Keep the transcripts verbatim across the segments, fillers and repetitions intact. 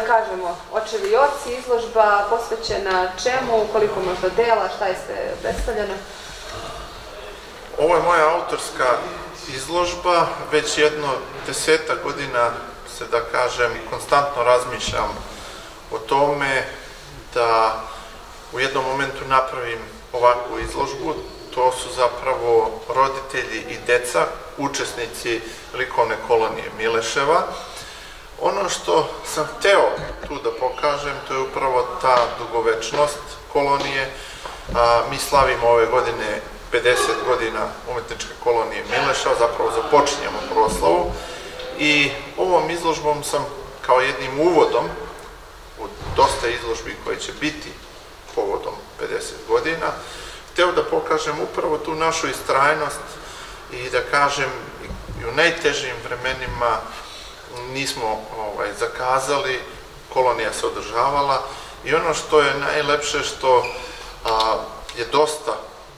kažemo, očevi i oci, izložba posvećena čemu, koliko možda dela, šta je sve predstavljeno? Ovo je moja autorska izložba, već jedno deseta godina se, da kažem, konstantno razmišljam o tome da u jednom momentu napravim ovakvu izložbu. To su zapravo roditelji i deca, učesnici likovne kolonije Mileševa. Ono što sam hteo tu da pokažem, to je upravo ta dugovečnost kolonije. Mi slavimo ove godine pedeset godina umetničke kolonije Mileševa, zapravo započinjemo proslavu i ovom izložbom sam kao jednim uvodom u dosta izložbi koje će biti povodom pedeset godina, hteo da pokažem upravo tu našu istrajnost i da kažem i u najtežim vremenima nismo zakazali, kolonija se održavala i ono što je najlepše što je dosta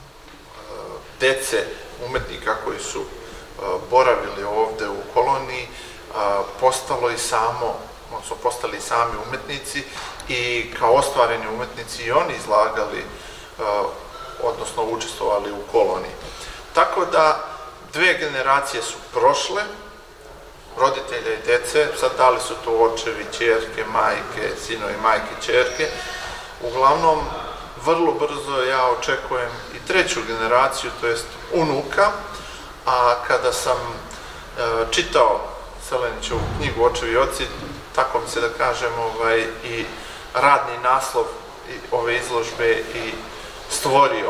dece umetnika koji su boravili ovde u koloniji postalo i samo, odnosno postali sami umetnici i kao ostvareni umetnici i oni izlagali, odnosno učestvovali u koloniji. Tako da dve generacije su prošle, roditelja i dece, sad da li su to očevi, ćerke, majke, sinovi, majke, ćerke. Uglavnom, vrlo brzo ja očekujem i treću generaciju, to jest unuka, a kada sam čitao Selenićevu knjigu Očevi i oci, tako mi se da kažem i radni naslov ove izložbe i stvorio.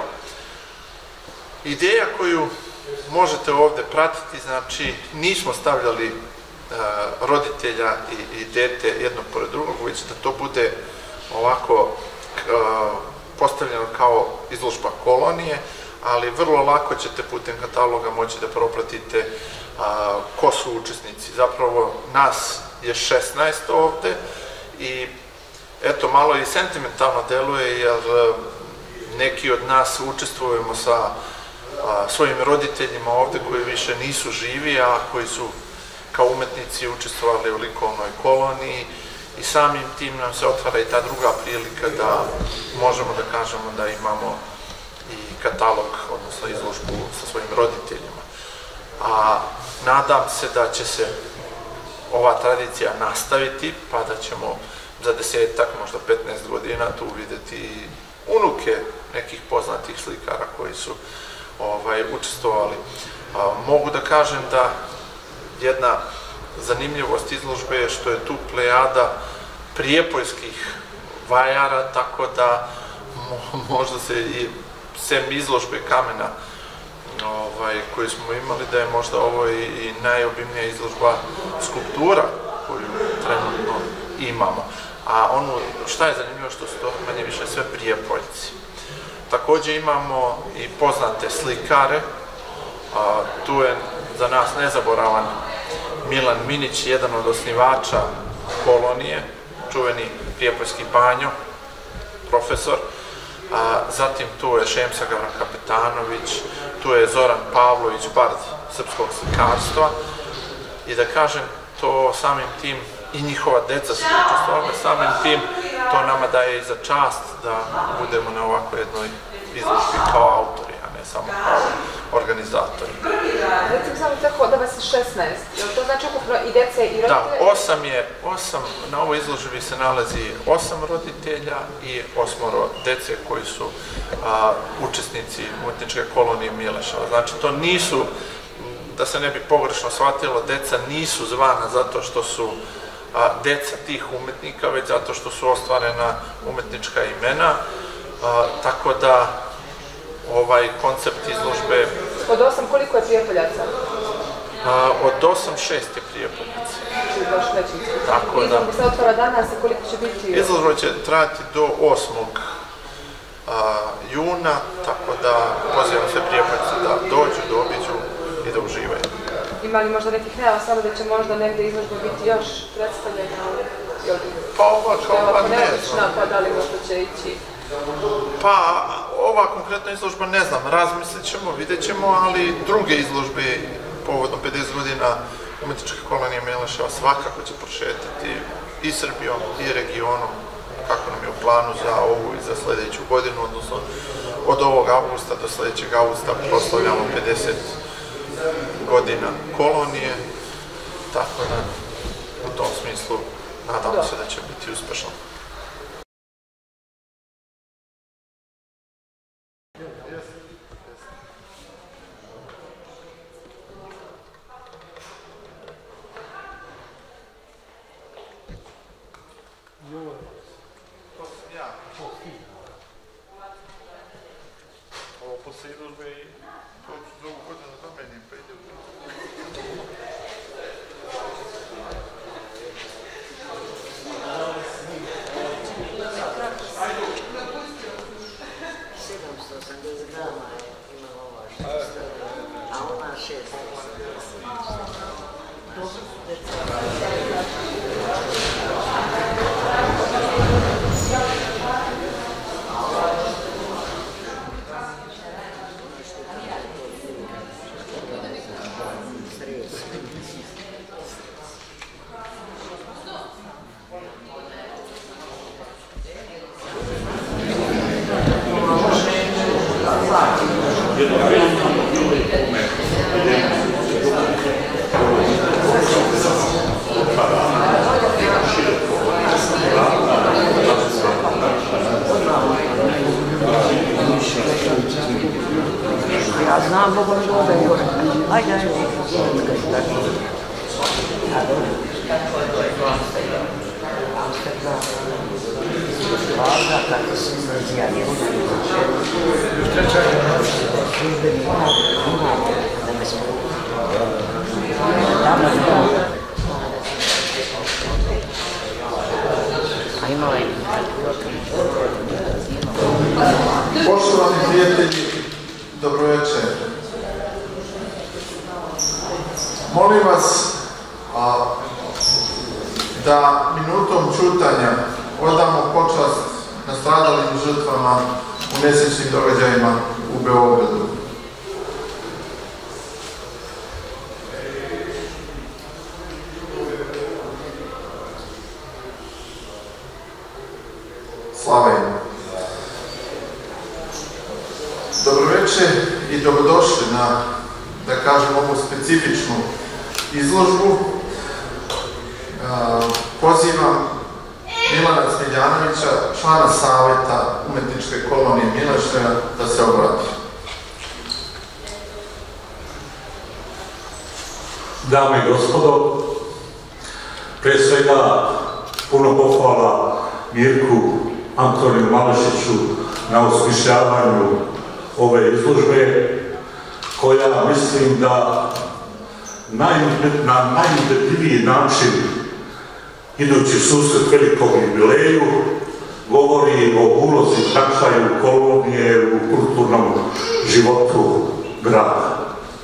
Ideja koju možete ovde pratiti, znači nismo stavljali roditelja i dete jednog pored drugog, već da to bude ovako postavljeno kao izložba kolonije, ali vrlo lako ćete putem kataloga moći da propratite ko su učesnici. Zapravo nas je šesnaest ovde i eto, malo i sentimentalno deluje jer neki od nas učestvujemo sa svojim roditeljima ovde koji više nisu živi, a koji su kao umetnici učestvovali u likovnoj koloniji i samim tim nam se otvara i ta druga prilika da možemo da kažemo da imamo i katalog, odnosno izložbu sa svojim roditeljima. A nadam se da će se ova tradicija nastaviti, pa da ćemo za desetak, možda petnaest godina tu videti i unuke nekih poznatih slikara koji su učestvovali. Mogu da kažem da jedna zanimljivost izložbe je što je tu plejada prijepoljskih vajara, tako da možda se i sem izložbe kamena koju smo imali, da je možda ovo i najobimnija izložba skulptura koju trenutno imamo. A ono šta je zanimljivo što su to manje više sve Prijepoljci. Takođe imamo i poznate slikare, tu je za nas nezaboravan Milan Minić, jedan od osnivača kolonije, čuveni prijepoljski Banjo, profesor, zatim tu je Šemsa Kapetanović, tu je Zoran Pavlović, bard srpskog slikarstva i da kažem to samim tim i njihova deca su učestvovala, samim tim to nama daje i za čast da budemo na ovako jednoj izložbi kao autori, a ne samo kao organizatori. Recimo samo tako da vas je šesnaest, je li to znači ukupno i dece i roditelje? Da, osam je, osam, na ovoj izložbi se nalazi osam roditelja i osmoro dece koji su učesnici umetničke kolonije Mileševa. Znači to nisu, da se ne bi pogrešno shvatilo, deca nisu zvana zato što su deca tih umetnika, već zato što su ostvarena umetnička imena, tako da ovaj koncept izložbe... Od osam koliko je Prijepoljaca? Od osam, šest je Prijepoljaca. Tako da... Izložba se otvara danas i koliko će biti? Izložba će trajati do osmog juna, tako da pozivam sve Prijepoljce da dođu, da obiđu i da uživaju. Ima li možda nekih najava samo da će možda negde izložba biti još predstavljena? Pa ovako, pa ne znam. Pa da li možda će ići? Pa ova konkretna izložba ne znam, razmislit ćemo, vidjet ćemo, ali druge izložbe povodom pedeset godina umjetničke kolonije Mileševa svakako će prošetati i Srbijom i regionom, kako nam je u planu za ovu i za sljedeću godinu, odnosno od ovog avgusta do sljedećeg avgusta proslavljamo pedeset godina kolonije, tako da u tom smislu nadamo se da će biti uspešno. To sam ja. Ovo posle izložbe i to ću za ovu godinu zamenim, pa ide u sedamsto osamdeset grama je imala ova šest, a ona šest. Ja znam, mogu li gore i gore. Ajde, ajde. Hvala, kako se izrazija, je ona službeni imate, da me smo tamo imamo. A imala je Poštovani prijatelji, dobro večer. Molim vas a, da minutom čutanja odamo počast nastradalim žrtvama u nesrećnim događajima u Beogradu. Slava im. Dobroveče i dobrodošli na, da kažem, ovu specifičnu izložbu. Pozivam Milana Smiljanovića, člana Saveta umjetničke kolonije Mileševa, da se obrati. Dame i gospodo, pre svega puno pohvala Mirku Antoniju Malešiću na osmišljavanju ove izložbe, koja mislim da na najudetljiviji način, idući susret velikom jubileju, govori o ulozi i značaju kolonije u kulturnom životu grada.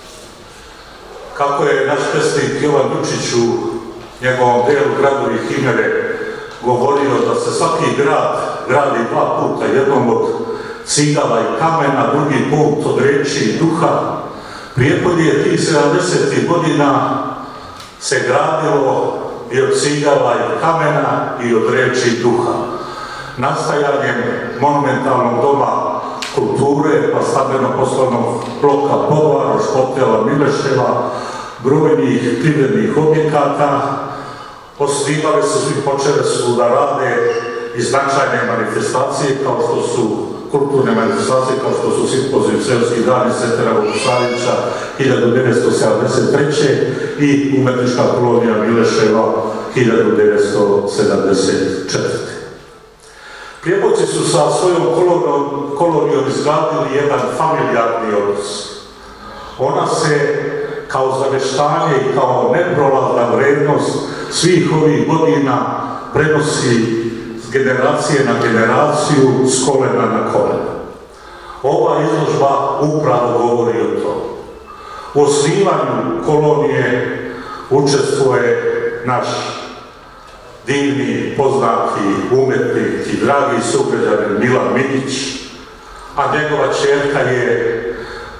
Kako je naš pesnik Jovan Dučić u njegovom delu Gradovi himere govorio da se svaki grad gradi dva puta, jednom od cigala i kamena, drugi put od reči i duha. Prijepolje tih sedamdesetih godina se gradilo i od cigala i kamena i od reči i duha. Nastajanjem monumentalnog doma kulture, pa stambeno-poslovnog bloka Povaroš, hotela Mileševa, brojnih privrednih objekata, osnivali su svi, počeli su da rade i značajne manifestacije kao što su kulturne manifestacije kao što su Simpozij Seoski dani Setera Vukosavića hiljadu devetsto sedamdeset treće i umjetnička kolonija Mileševa hiljadu devetsto sedamdeset četvrte. Prijepoljci su sa svojom kolonijom izgradili jedan familijarni odnos. Ona se kao zaveštanje i kao neprolazna vrednost svih ovih godina prenosi s generacije na generaciju, s kolena na kolena. Ova izložba upravo govori o tome. U osnivanju kolonije učestvuje naš divni, poznati umjetnik i dragi sugrađanin Milan Minić, a njegova ćerka je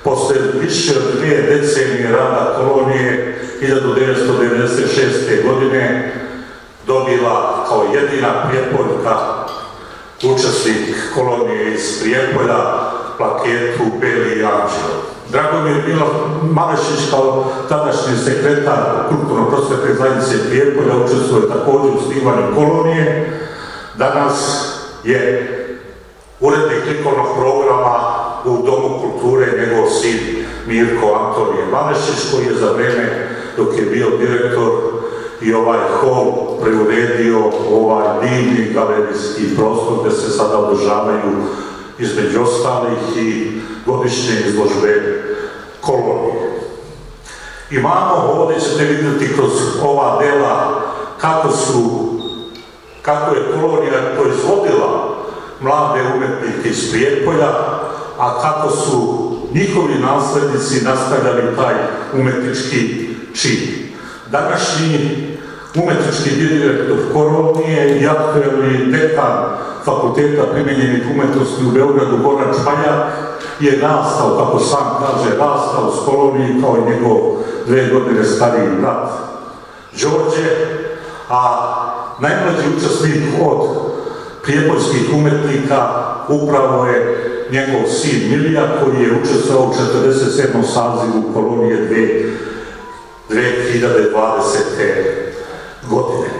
posle više od dvije decenije rada kolonije hiljadu devetsto devedeset šeste. godine dobila kao jedina Prijepoljka, učesnik kolonije iz Prijepolja, plaketu Beli anđeo. Dragomir Malešić kao tadašnji sekretar kulturno-prosvetne zajednice Prijepolja učestvuje također u osnivanju kolonije. Danas je urednik likovnog programa u Domu kulture njegov sin Mirko Antonije Malešić, koji je za vreme dok je bio direktor i ovaj hol preuredio ovaj divni galerijski prostor gde se sada održavaju između ostalih i godišnje izložbe kolonije. Imamo, ovdje ćete vidjeti kroz ova dela kako su, kako je kolonija proizvodila mlade umetnike iz Prijepolja, a kako su njihovi naslednici nastavljali taj umetnički čin. Današnji umetnički direktor kolonije i aktuelni dekan Fakulteta primenjenih umetnosti u Beogradu, Goran Španjak, je rastao, kako sam kaže, rastao s koloniji kao i njegov dve godine stariji brat Đorđe, a najmlađi učesnik od prijepoljskih umetnika upravo je njegov sin Milija, koji je učestvovao u četrdeset sedmom sazivu kolonije dve hiljade dvadesete. godine.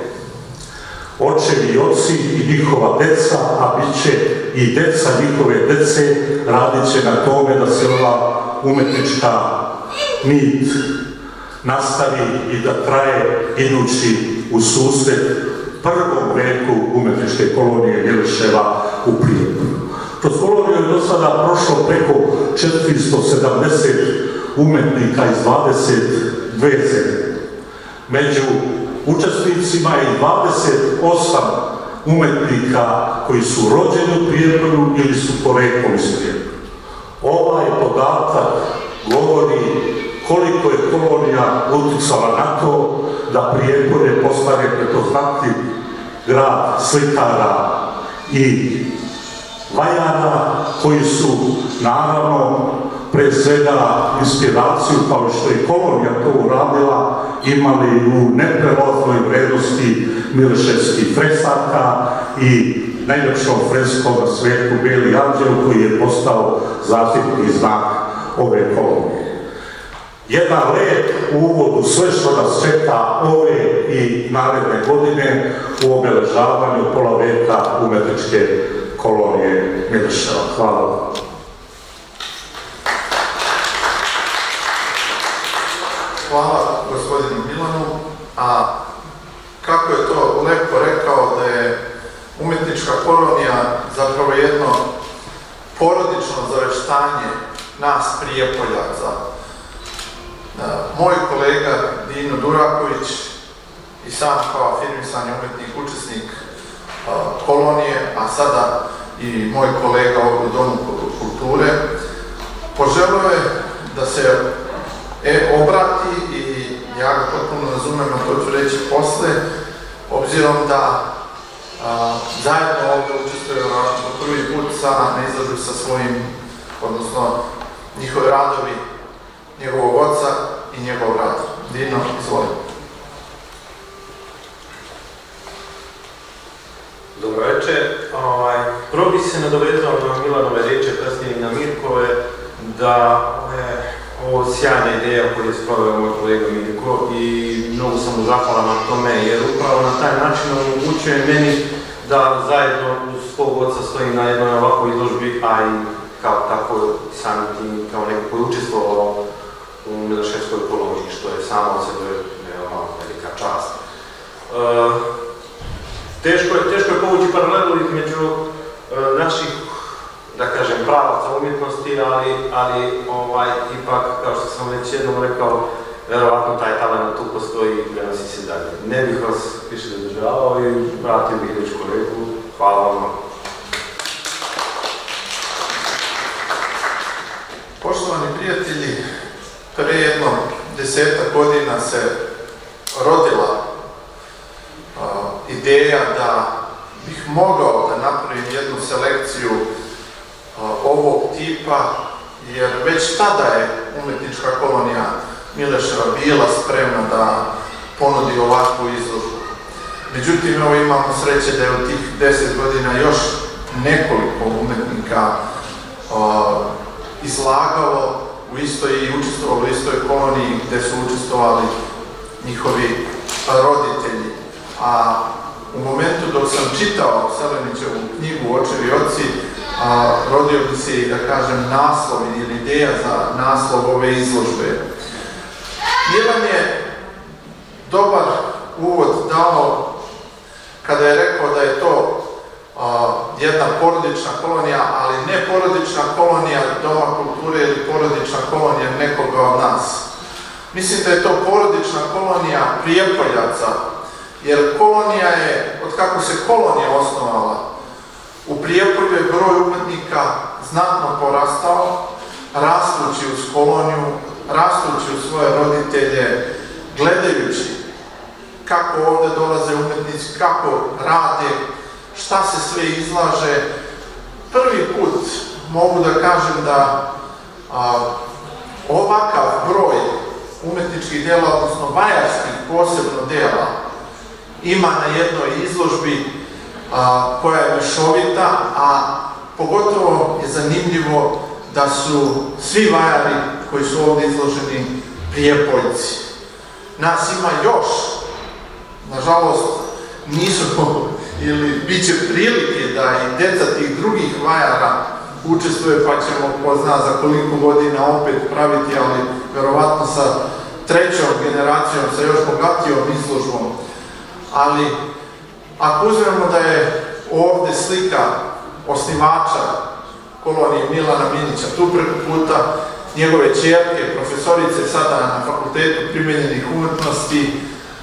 Očevi i oci i njihova deca, a bit će i deca njihove dece, radit će na tome da se ova umetnička nit nastavi i da traje idući u susret prvom veku umetničke kolonije Miliševa u Prijepolju. Kroz koloniju je do sada prošlo preko četiristo sedamdeset umetnika iz dvadeset dve zemlje. Među učesnicima je dvadeset osam umetnika koji su rođeni u Prijepolju ili su poreklom iz Prijepolja. Ovaj podatak govori koliko je kolonija uticala na to da Prijepolje postane prepoznatljiv grad slikara i vajara, koji su naravno pre svega inspiraciju, kao što je kolonija to uradila, imali u neprelaznoj vrednosti mileševskih fresaka i najljepšom freskom na svetu Beli anđeo, koji je postao zaštitni znak ove kolonije. Jedan lep uvod u sve što nas čeka ove i naredne godine u obeležavanju pola veka umetničke kolonije Mileševa. Hvala vam. Hvala gospodinu Milanu, a kako je to lepo rekao da je umetnička kolonija zapravo jedno porodično zaveštanje nas Prijepoljaca. Moj kolega Dino Duraković i sam kao afirmisani umetnik, učesnik kolonije, a sada i moj kolega ovdje u Domu kulture, poželio je da se E, obrati i ja ga potpuno razumem, a to ću reći posle, obzirom da a, zajedno ovdje učestvuje po prvi put sa na izložbi sa svojim, odnosno njihovi radovi njegovog oca i njegov rad. Dino, izvolim. Dobro večer. Ovaj, prvo bi se nadovezao na Milanove reče, kasnije i na Mirkove, da je ovo sjajna ideja koju je sproveo moj kolega Mirko i mnogo sam mu zahvalan na tome, jer upravo na taj način omogućuje meni da zajedno uz svog oca stojim na jednoj ovakvoj izložbi, a i kao tako sam tim kao neko koji učestvovao u Mileševskoj koloniji, što je samo od sebe veoma velika čast. Teško je, teško je povući paralelu između naših, da kažem, pravaca umjetnosti, ali, ali ovaj, ipak, kao što sam već jednom rekao, verovatno taj talent tu postoji i prenosi se dalje. Ne bih vas više zadržavao i vratio bih reč kolegu. Hvala vam. Poštovani prijatelji, pre jedno desetak godina se rodila uh, ideja da bih mogao da napravim jednu selekciju uh, ovog tipa, jer već tada je umetnička kolonija Mileševa bila spremna da ponudi ovakvu izložbu. Međutim, evo imamo sreće da je u tih deset godina još nekoliko umetnika o, izlagalo u istoj i učestvovalo u istoj koloniji gde su učestvovali njihovi roditelji. A u momentu dok sam čitao Selenićevu knjigu Očevi oci, a, rodio bi se i, da kažem, naslov ili ideja za naslov ove izložbe. Milan je dobar uvod dao kada je rekao da je to a, jedna porodična kolonija, ali ne porodična kolonija Doma kulture ili porodična kolonija nekoga od nas. Mislim da je to porodična kolonija Prijepoljaca, jer kolonija je, od kako se kolonija osnovala, u Prijepolju je broj umetnika znatno porastao, rastući uz koloniju, rastući uz svoje roditelje, gledajući kako ovde dolaze umetnici, kako rade, šta se sve izlaže. Prvi put mogu da kažem da a, ovakav broj umetničkih dela, odnosno vajarskih posebno dela, ima na jednoj izložbi a, koja je mešovita, a pogotovo je zanimljivo da su svi vajari koji su ovde izloženi Prijepoljci. Nas ima još, nažalost nisu ili bit će prilike da i deca tih drugih vajara učestvuje, pa ćemo ko zna za koliko godina opet praviti, ali verovatno sa trećom generacijom, sa još bogatijom izložbom. Ali ako uzmemo da je ovde slika osnivača kolonije Milana Minića, tu preko puta njegove ćerke, profesorice sada na Fakultetu primenjenih umetnosti,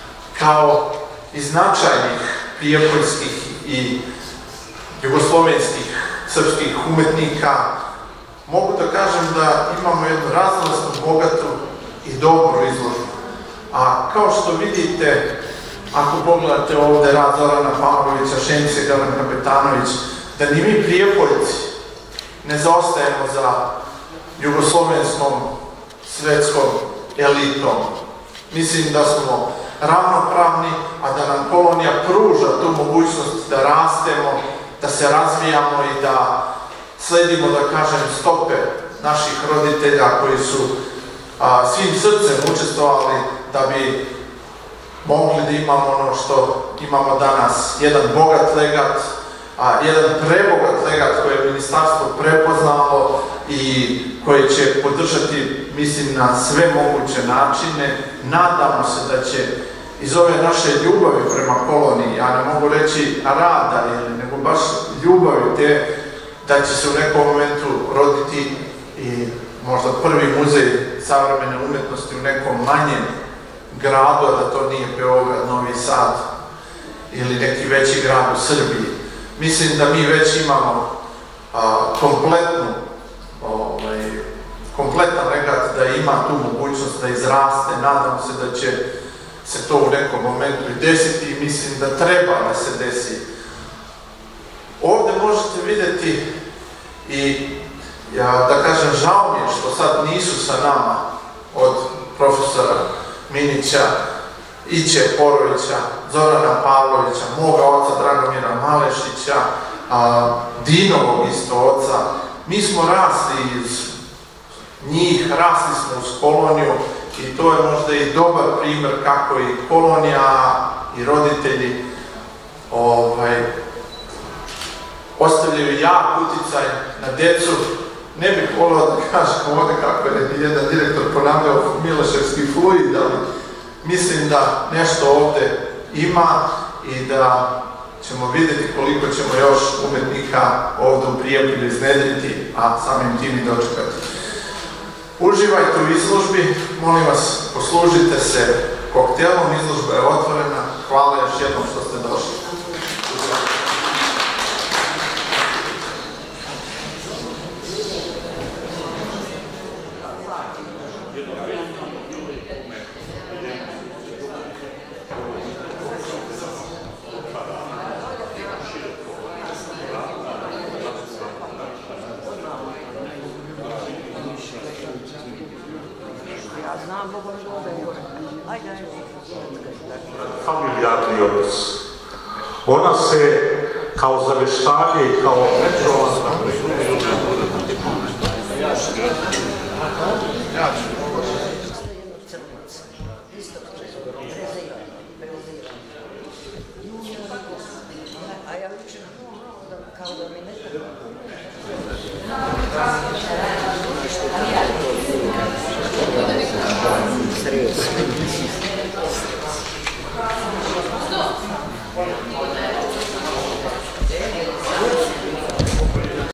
kao i značajnih prijepoljskih i jugoslovenskih srpskih umetnika, mogu da kažem da imamo jednu raznovrsnu, bogatu i dobru izložbu. A kao što vidite, ako pogledate ovde rad Zorana Pavlovića, Šenice Galan Kapetanović, da ni mi Prijepoljci ne zaostajemo za jugoslovenskom svetskom elitom. Mislim da smo ravnopravni, a da nam kolonija pruža tu mogućnost da rastemo, da se razvijamo i da sledimo, da kažem, stope naših roditelja koji su a, svim srcem učestvovali da bi mogli da imamo ono što imamo danas, jedan bogat legat, a jedan prebogat legat koje je ministarstvo prepoznalo i koje će podržati, mislim, na sve moguće načine. Nadamo se da će iz ove naše ljubavi prema koloniji, ja ne mogu reći rada, nego baš ljubavi te, da će se u nekom momentu roditi i možda prvi muzej savremene umetnosti u nekom manjem gradu, a da to nije Beograd, Novi Sad ili neki veći grad u Srbiji. Mislim da mi već imamo a, kompletnu, ovaj, kompletan legat da ima tu mogućnost da izraste. Nadam se da će se to u nekom momentu i desiti i mislim da treba da se desi. Ovde možete videti i, ja da kažem, žao mi je što sad nisu sa nama od profesora Minića, Iće Porovića, Zorana Pavlovića, moga oca Dragomira Malešića, a, Dinovog isto oca. Mi smo rasli iz njih, rasli smo uz koloniju i to je možda i dobar primer kako i kolonija i roditelji ovaj, ostavljaju jak uticaj na decu. Ne bih volio da kažem ovde kako je jedan direktor ponavljao Mileševski fluid, ali mislim da nešto ovde ima i da ćemo vidjeti koliko ćemo još umetnika ovde u Prijepolju iznedriti, a samim tim i dočekati. Uživajte u izložbi, molim vas, poslužite se koktelom, izložba je otvorena. Hvala još jednom što ste došli. A, Bogom dobro. Ajde, ajde. Familijarni odnos. Ona se kao zaveštanje i kao međuosna A ja učim kao da mi ne treba. Sredstveno.